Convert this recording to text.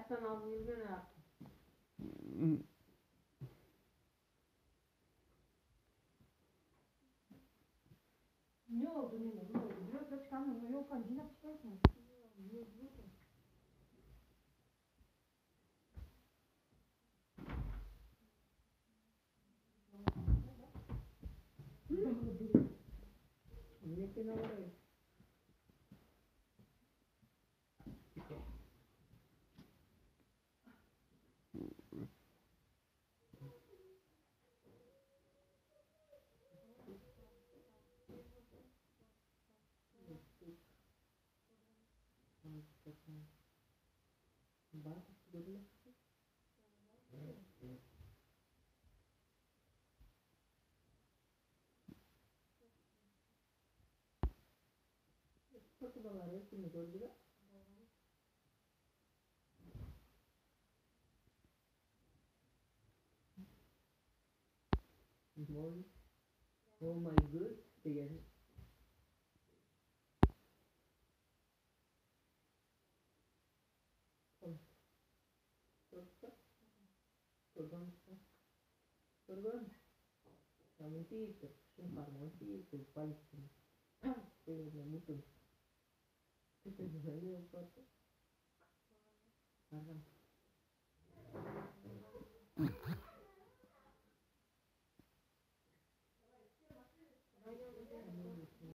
Ertan abi yürüyor ne yaptı? Ne oldu ne oldu? Ne oldu? Biraz da çıkarmıyor. Yok hani yine çıkarsın. Yine kenara koy. Bak, görüyor. Faturalar hepsini gördüler. Morning. Oh my god. Diye. Kurban. Kurban. Kurban. Kamu itu, sumpah mau itu paling. Pengen mutu. Kita juga ini apa? Karena